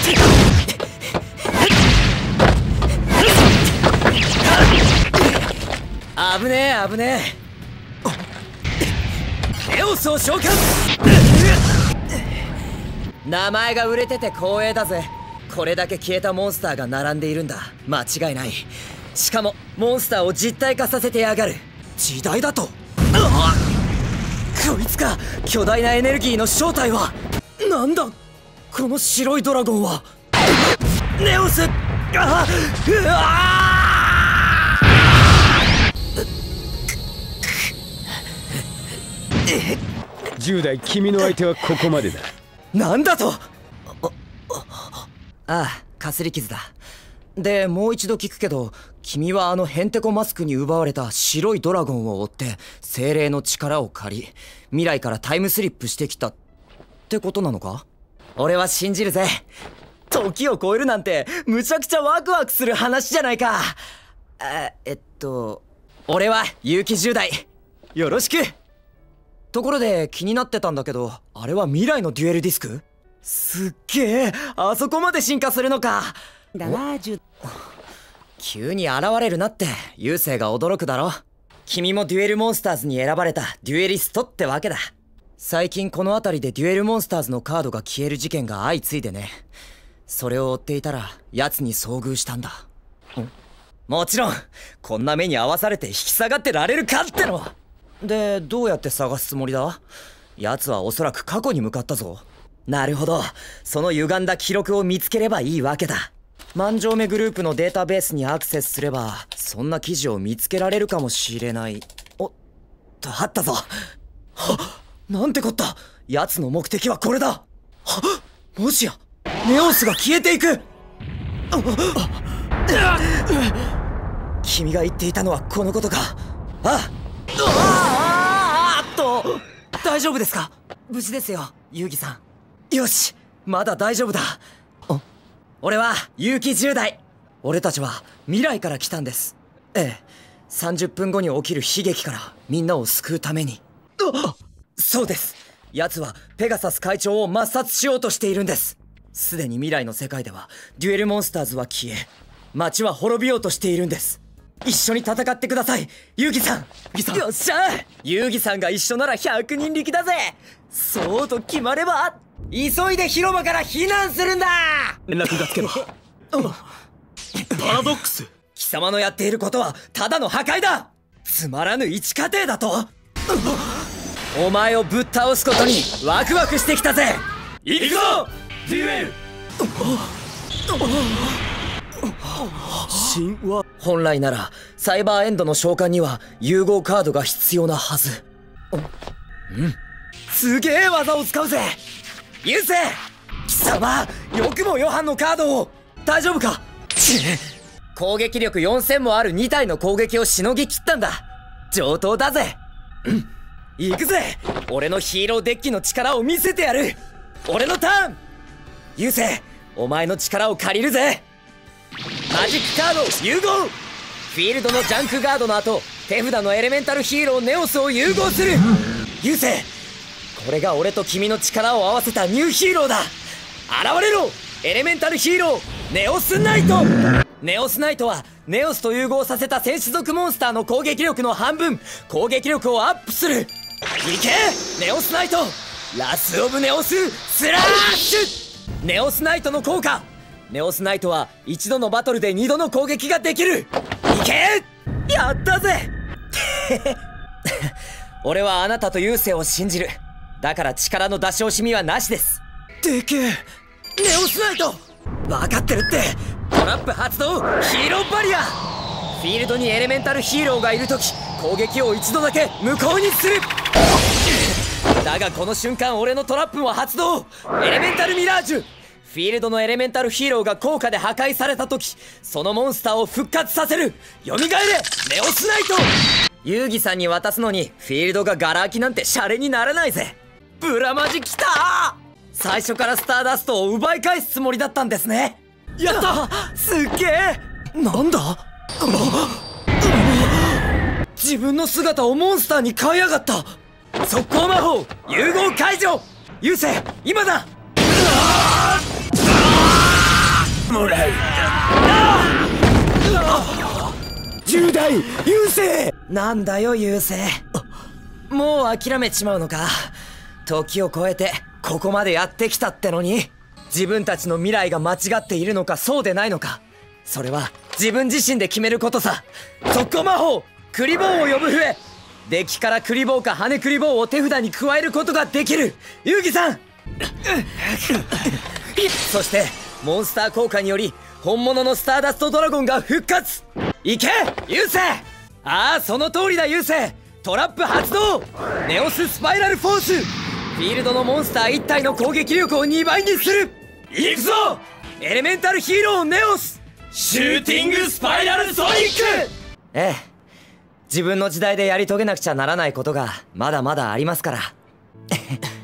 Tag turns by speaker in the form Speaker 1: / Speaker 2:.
Speaker 1: 危ねえ危ねえ。ネオスを召喚。名前が売れてて光栄だぜ。これだけ消えたモンスターが並んでいるんだ。間違いない。しかもモンスターを実体化させてやがる。時代だと。こいつか。巨大なエネルギーの正体は。なんだこの白いドラゴンは。ネオス。うわ
Speaker 2: 10代、君の相手はここまでだ。
Speaker 1: なんだと。ああ、かすり傷だ。でもう一度聞くけど、君はあのヘンテコマスクに奪われた白いドラゴンを追って精霊の力を借り、未来からタイムスリップしてきたってことなのか。俺は信じるぜ。時を超えるなんてむちゃくちゃワクワクする話じゃないか。俺は結城10代、よろしく。ところで気になってたんだけど、あれは未来のデュエルディスク？すっげえ、あそこまで進化するのか。急に現れるなって優勢が驚くだろ。君もデュエルモンスターズに選ばれたデュエリストってわけだ。最近この辺りでデュエルモンスターズのカードが消える事件が相次いでね。それを追っていたら奴に遭遇したんだ。もちろんこんな目に遭わされて引き下がってられるかっての。でどうやって探すつもりだ。奴はおそらく過去に向かったぞ。なるほど、その歪んだ記録を見つければいいわけだ。万丈目グループのデータベースにアクセスすればそんな記事を見つけられるかもしれない。おっと、あったぞ。はっ、なんてこった。奴の目的はこれだ。はっ、もしやネオスが消えていく。君が言っていたのはこのことか。大丈夫ですか。無事ですよ、結城さん。よし、まだ大丈夫だ。俺は結城10代。俺たちは未来から来たんです。ええ、30分後に起きる悲劇からみんなを救うために。そうです。奴はペガサス会長を抹殺しようとしているんです。すでに未来の世界ではデュエルモンスターズは消え、街は滅びようとしているんです。一緒に戦ってください、結城さん。よっしゃ、結城さんが一緒なら100人力だぜ。そうと決まれば急いで広場から避難するんだ。
Speaker 2: 連絡がつけば。パラドックス、
Speaker 1: 貴様のやっていることはただの破壊だ。つまらぬ一過程だと。お前をぶっ倒すことにワクワクしてきたぜ。行くぞデュエル。神話。本来ならサイバーエンドの召喚には融合カードが必要なはず。すげえ技を使うぜ。優勢、貴様よくもヨハンのカードを。大丈夫か。攻撃力4000もある2体の攻撃をしのぎきったんだ。上等だぜ。行くぜ。俺のヒーローデッキの力を見せてやる。俺のターン。優勢、お前の力を借りるぜ。マジックカード融合。フィールドのジャンクガードの後、手札のエレメンタルヒーローネオスを融合する。優勢、これが俺と君の力を合わせたニューヒーローだ。現れろエレメンタルヒーローネオスナイト。ネオスナイトはネオスと融合させた戦士族モンスターの攻撃力の半分、攻撃力をアップする。いけネオスナイト、ラスオブネオススラッシュ。ネオスナイトの効果。ネオスナイトは一度のバトルで2度の攻撃ができる。いけ、やったぜ。俺はあなたと優勢を信じる。だから力の出し惜しみはなしです。でけえネオスナイト。分かってるって。トラップ発動ヒーローバリア。フィールドにエレメンタルヒーローがいるとき攻撃を一度だけ無効にする。だがこの瞬間俺のトラップも発動。エレメンタルミラージュ。フィールドのエレメンタルヒーローが効果で破壊された時、そのモンスターを復活させる。蘇れネオスナイト。遊戯さんに渡すのにフィールドがガラ空きなんてシャレにならないぜ。ブラマジきたー。最初からスターダストを奪い返すつもりだったんですね。やった、すっげえ。なんだ自分の姿をモンスターに変えやがった。速攻魔法融合解除。優勢今だ。
Speaker 2: もらう。10代優勢。
Speaker 1: なんだよ優勢、もう諦めちまうのか。時を超えてここまでやってきたってのに、自分たちの未来が間違っているのかそうでないのか、それは自分自身で決めることさ。速攻魔法クリボーを呼ぶ笛、デッキからクリボーか羽クリボーを手札に加えることができる遊戯さん。そしてモンスター効果により本物のスターダストドラゴンが復活。いけ優勢。ああその通りだ優勢。トラップ発動、ネオススパイラルフォース、フィールドのモンスター1体の攻撃力を2倍にする。いくぞエレメンタルヒーローネオスシューティングスパイラルソニック。ええ、自分の時代でやり遂げなくちゃならないことがまだまだありますから。